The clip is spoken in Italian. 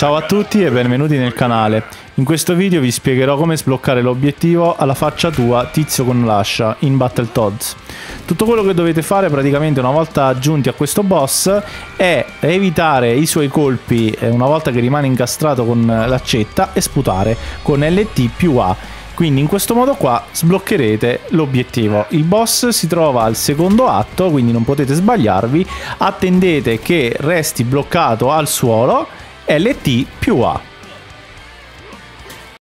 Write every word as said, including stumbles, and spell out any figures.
Ciao a tutti e benvenuti nel canale. In questo video vi spiegherò come sbloccare l'obiettivo alla faccia tua tizio con l'ascia in Battletoads. Tutto quello che dovete fare praticamente una volta giunti a questo boss è evitare i suoi colpi una volta che rimane incastrato con l'accetta e sputare con L T più A. Quindi in questo modo qua sbloccherete l'obiettivo. Il boss si trova al secondo atto, quindi non potete sbagliarvi. Attendete che resti bloccato al suolo, L T più A.